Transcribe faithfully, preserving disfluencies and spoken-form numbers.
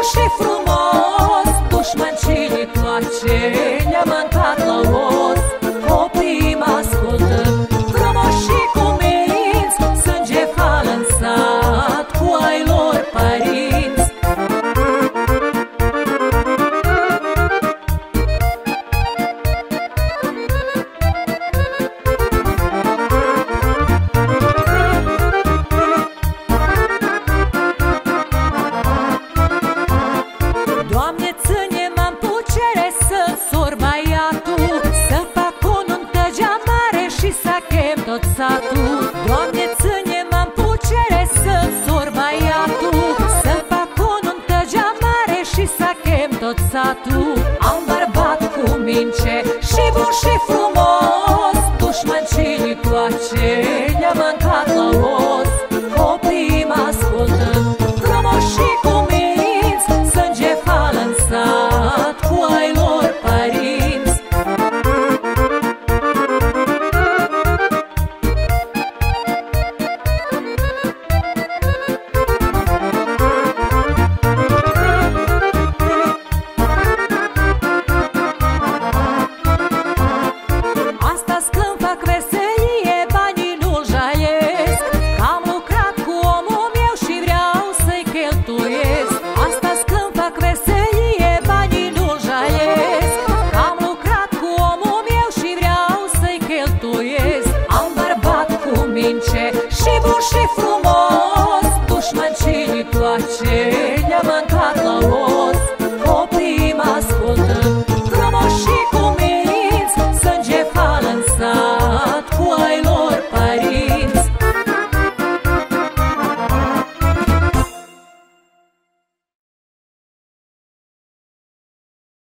și frumos, dușmancii toarce ne-a mâncat la os. Copiii mă ascultă, frumoși și cuminți, sânge fal în sat cu ai lor părinți. Doamne, ține-mă în pucere să sor băiatul, să fac o nuntă gea mare și să chem tot satul. Doamne, ține-mă în pucere să sor băiatul, să fac o nuntă gea mare și să chem tot satul. Am bărbat cu mince și bun și frumos, dușmancii toarce ne-a mâncat la os. Copiii mă ascultă, frumoși și cuminți, sânge fal în sat cu ai lor părinți. Asta-s când fac veselie, banii nu-l jaiesc, că am lucrat cu omul meu și vreau să-i cheltuiesc. Asta-s când fac veselie, banii nu-l jaiesc, că am lucrat cu omul meu și vreau să-i cheltuiesc. Am bărbat cu mince și bun și frumos, dușmancii toarce